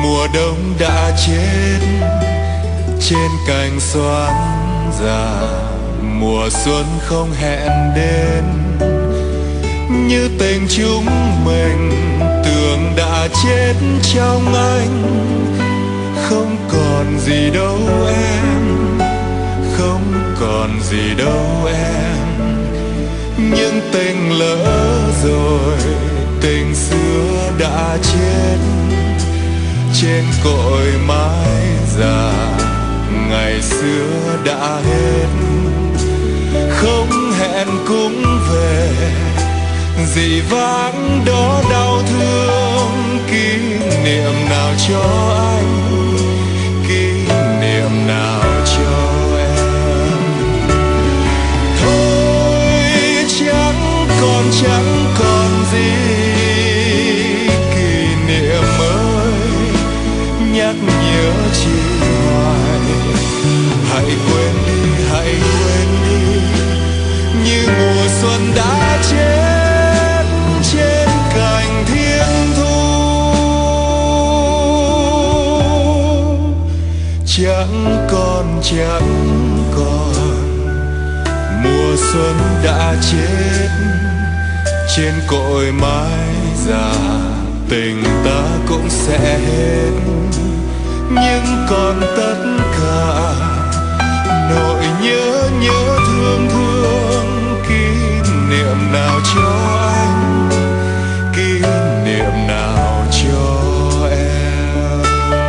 mùa đông đã chết trên cành xoan già, mùa xuân không hẹn đến. Như tình chúng mình tưởng đã chết trong anh, không còn gì đâu em, không còn gì đâu em. Nhưng tình lỡ rồi, tình xưa đã chết trên cội mái già, ngày xưa đã hết. Không hẹn cũng về, dĩ vãng đó đau thương. Kỷ niệm nào cho anh, kỷ niệm nào cho em. Thôi chẳng còn gì kỷ niệm ơi, nhắc nhớ chỉ hoài. Hãy quên đi, hãy quên đi, như mùa xuân đã chết trên cành thiên thu. Chẳng còn mùa xuân đã chết trên cội mái già, tình ta cũng sẽ hết. Nhưng còn tất cả nỗi nhớ thương thương. Kỷ niệm nào cho anh, kỷ niệm nào cho em.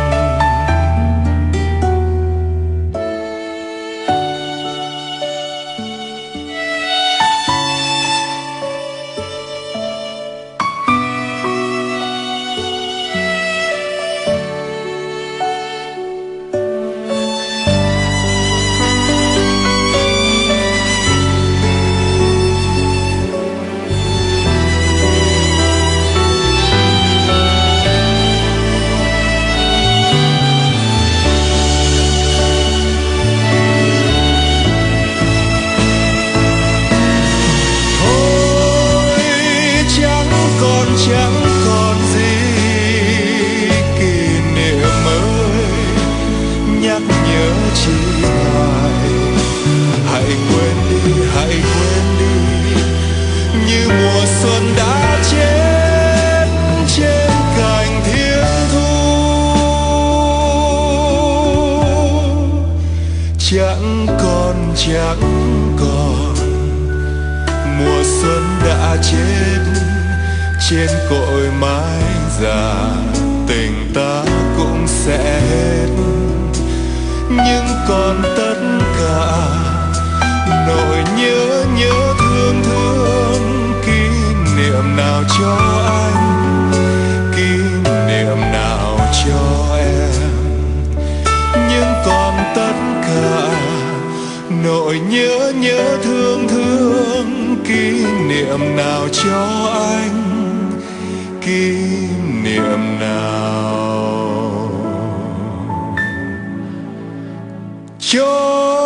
Chẳng còn gì kỷ niệm ơi, nhắc nhớ chỉ hoài. Hãy quên đi, hãy quên đi, như mùa xuân đã chết trên cành thiên thu. Chẳng còn mùa xuân đã chết trên cội mái già, tình ta cũng sẽ hết. Nhưng còn tất cả nỗi nhớ thương thương. Kỷ niệm nào cho anh, kỷ niệm nào cho em. Nhưng còn tất cả nỗi nhớ thương thương. Kỷ niệm nào cho anh, kỷ niệm nào cho